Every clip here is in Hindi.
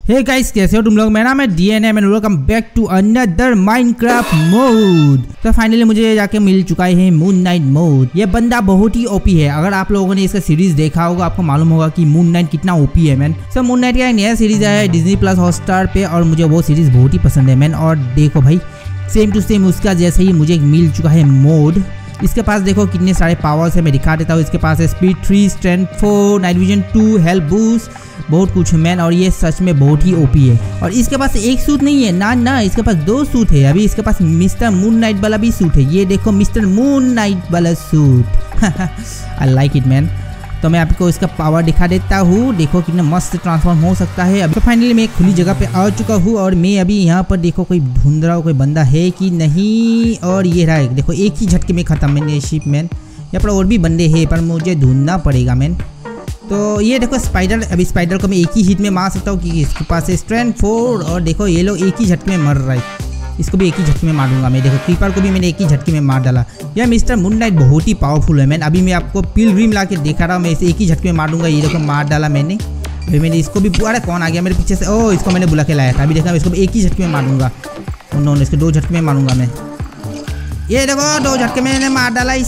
हे गाइस, कैसे हो तुम लोग। मेरा नाम है DNM and welcome back to another Minecraft mod. तो फाइनली मुझे जाके मिल चुका है मून नाइट मोड। ये बंदा बहुत ही ओपी है। अगर आप लोगों ने इसका सीरीज देखा होगा आपको मालूम होगा कि मून नाइट कितना ओपी है मैन। सो मून नाइट का एक नया सीरीज आया है डिज्नी प्लस हॉटस्टार पे और मुझे वो सीरीज बहुत ही पसंद है मैन। और देखो भाई, सेम टू सेम उसका जैसे ही मुझे मिल चुका है मोड। इसके पास देखो कितने सारे पावर्स है, मैं दिखा देता हूँ। इसके पास है speed 3, strength 4, night vision 2, health boost, बहुत कुछ मैन। और ये सच में बहुत ही ओपी है। और इसके पास एक सूट नहीं है ना, इसके पास 2 सूट है। अभी इसके पास मिस्टर मून नाइट वाला भी सूट है। ये देखो मिस्टर मून नाइट वाला suit. I like it man. तो मैं आपको इसका पावर दिखा देता हूँ। देखो कितना मस्त ट्रांसफॉर्म हो सकता है। अभी तो फाइनली मैं एक खुली जगह पे आ चुका हूँ और मैं अभी यहाँ पर देखो कोई ढूंढ रहा हूँ कोई बंदा है कि नहीं। और ये रहा, देखो एक ही झटके में खत्म मैंने शिप मैन। यहाँ पर और भी बंदे हैं पर मुझे ढूंढना पड़ेगा मैन। तो ये देखो स्पाइडर, अभी स्पाइडर को मैं एक ही हिट में मार सकता हूँ कि इसके पास है स्ट्रेंथ 4। और देखो ये लोग एक ही झटके में मर रहा है। इसको भी एक ही झटके में मार दूंगा मैं। देखो क्रीपर को भी मैंने एक ही झटके में मार डाला। यह मिस्टर मून नाइट बहुत ही पावरफुल है मैन। अभी मैं आपको पिलग्रिम ला के दिखा रहा हूँ। मैं इसे एक ही झटके में मार दूंगा। ये देखो मार डाला मैंने। अभी मैंने इसको भी, अरे कौन आ गया मेरे पीछे से। ओह, इसको मैंने बुला के लाया था। अभी देखा इसको भी एक ही झटके में मार दूंगा। नो, इसको 2 झटके में मारूंगा मैं। ये देखो 2 झटके में मैंने मार डाला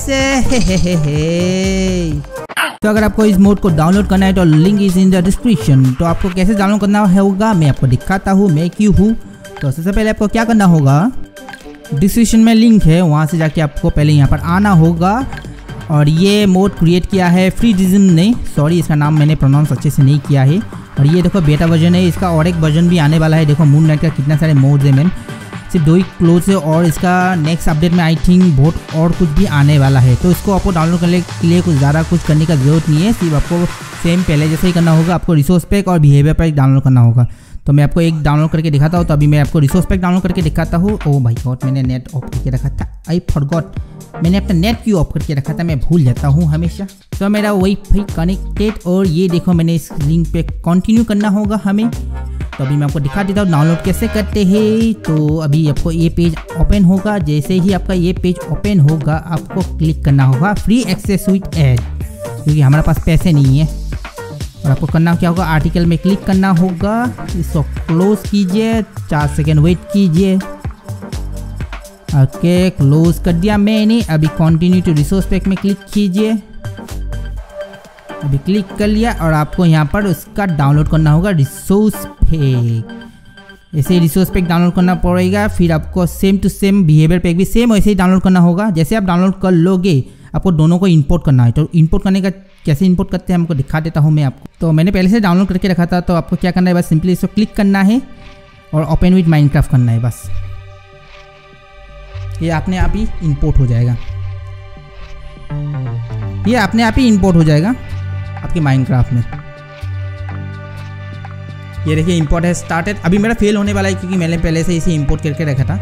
इसे। तो अगर आपको इस मोड को डाउनलोड करना है तो link is in the description. तो आपको कैसे डाउनलोड करना होगा मैं आपको दिखाता हूँ मैं क्यों हूँ। तो सबसे पहले आपको क्या करना होगा, डिस्क्रिप्शन में लिंक है, वहाँ से जाके आपको पहले यहाँ पर आना होगा। और ये मोड क्रिएट किया है फ्रीडिज्म ने, सॉरी इसका नाम मैंने प्रोनाउंस अच्छे से नहीं किया है। और ये देखो बेटा वर्जन है इसका, और एक वर्जन भी आने वाला है। देखो मून नाइट का कितना सारे मोड्स है मैन, सिर्फ 2 ही क्लोज है। और इसका नेक्स्ट अपडेट में आई थिंक बहुत और कुछ भी आने वाला है। तो इसको आपको डाउनलोड करने के लिए कुछ ज़्यादा कुछ करने का जरूरत नहीं है। सिर्फ आपको सेम पहले जैसे ही करना होगा। आपको रिसोर्स पैक और बिहेवियर पैक डाउनलोड करना होगा। तो मैं आपको एक डाउनलोड करके दिखाता हूँ। तो अभी मैं आपको रिसोर्स पैक डाउनलोड करके दिखाता हूँ। ओह भाई गॉड, मैंने नेट ऑफ करके रखा था। आई फॉरगॉट, मैंने अपना नेट क्यों ऑफ करके रखा था, मैं भूल जाता हूँ हमेशा। तो मेरा वाईफाई कनेक्टेड। और ये देखो मैंने इस लिंक पे कंटिन्यू करना होगा हमें। तो अभी मैं आपको दिखा देता हूँ डाउनलोड कैसे करते हैं। तो अभी आपको ये पेज ओपन होगा। जैसे ही आपका ये पेज ओपन होगा आपको क्लिक करना होगा फ्री एक्सेस विद ऐड, क्योंकि हमारे पास पैसे नहीं है। और आपको करना क्या होगा, आर्टिकल में क्लिक करना होगा। इसको क्लोज कीजिए, 4 सेकेंड वेट कीजिए। ओके, क्लोज कर दिया मैंने। अभी कंटिन्यू टू रिसोर्स पैक में क्लिक कीजिए। अभी क्लिक कर लिया और आपको यहाँ पर उसका डाउनलोड करना होगा रिसोर्स पैक। ऐसे रिसोर्स पैक डाउनलोड करना पड़ेगा। फिर आपको same to same behaviour pack भी सेम वैसे ही डाउनलोड करना होगा। जैसे आप डाउनलोड कर लोगे आपको दोनों को इंपोर्ट करना है। तो इंपोर्ट करने का कैसे इंपोर्ट करते हैं हमको दिखा देता हूँ मैं आपको। तो मैंने पहले से डाउनलोड करके रखा था। तो आपको क्या करना है, बस सिंपली इसको क्लिक करना है और ओपन विद माइनक्राफ्ट करना है बस। ये अपने आप ही इंपोर्ट हो जाएगा। ये अपने आप ही इंपोर्ट हो जाएगा आपके माइनक्राफ्ट में। ये देखिए इंपोर्ट है स्टार्टेड। अभी मेरा फेल होने वाला है क्योंकि मैंने पहले से इसे इंपोर्ट करके रखा था।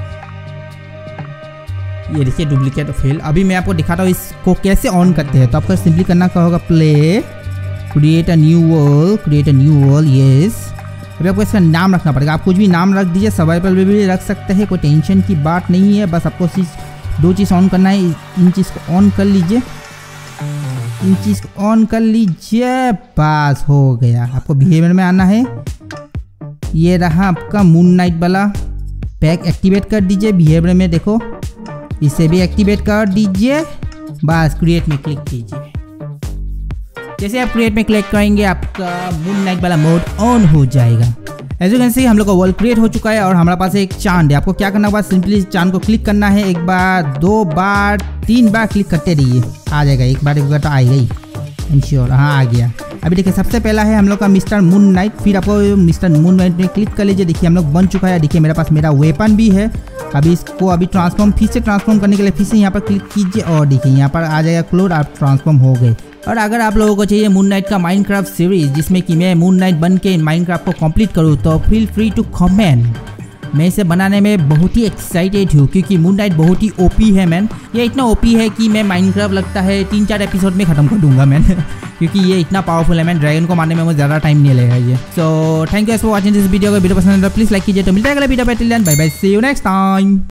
ये देखिए डुप्लीकेट फेल। अभी मैं आपको दिखाता हूँ इसको कैसे ऑन करते हैं। तो आपको सिंपली करना क्या होगा, play create a new world, yes. अभी आपको इसका नाम रखना पड़ेगा। आप कुछ भी नाम रख दीजिए, सर्वाइवल में भी रख सकते हैं, कोई टेंशन की बात नहीं है। बस आपको 2 चीज़ ऑन करना है। इन चीज़ को ऑन कर लीजिए, इन चीज़ को ऑन कर लीजिए, बस हो गया। आपको बिहेवियर में आना है। ये रहा आपका मून नाइट वाला पैक, एक्टिवेट कर दीजिए बिहेवियर में। देखो इसे भी एक्टिवेट कर दीजिए। बस क्रिएट में क्लिक कीजिए। जैसे आप क्रिएट में क्लिक करेंगे आपका मून नाइट वाला मोड ऑन हो जाएगा। एज यू कैन सी हम लोग का वर्ल्ड क्रिएट हो चुका है और हमारे पास एक चांद है। आपको क्या करना होगा, सिंपली चांद को क्लिक करना है। 1 बार 2 बार 3 बार क्लिक करते रहिए, आ जाएगा। एक बार तो आएगा ही इंश्योर। हाँ आ गया। अभी देखिए सबसे पहला है हम लोग का मिस्टर मून नाइट। फिर आपको मिस्टर मून नाइट में क्लिक कर लीजिए। देखिए हम लोग बन चुका है। देखिए मेरे पास मेरा वेपन भी है। अभी इसको ट्रांसफॉर्म फिर से ट्रांसफॉर्म करने के लिए फिर से यहाँ पर क्लिक कीजिए और देखिए यहाँ पर आ जाएगा क्लोड, आप ट्रांसफॉर्म हो गए। और अगर आप लोगों को चाहिए मून नाइट का माइनक्राफ्ट सीरीज जिसमें कि मैं मून नाइट बन के माइनक्राफ्ट को कंप्लीट करूँ तो फील फ्री टू कमेंट। मैं इसे बनाने में बहुत ही एक्साइटेड हूँ क्योंकि मून नाइट बहुत ही ओपी है मैन। ये इतना ओपी है कि मैं माइनक्राफ्ट लगता है 3-4 एपिसोड में ख़त्म कर दूंगा मैन। क्योंकि ये इतना पावरफुल है मैन। ड्रैगन को मारने में मुझे ज़्यादा टाइम नहीं लगेगा ये। So thank you for watching this video. अगर वीडियो पसंद है तो प्लीज़ लाइक कीजिए। तो मिलता है अगले वीडियो पे। Till then bye bye, see you next time.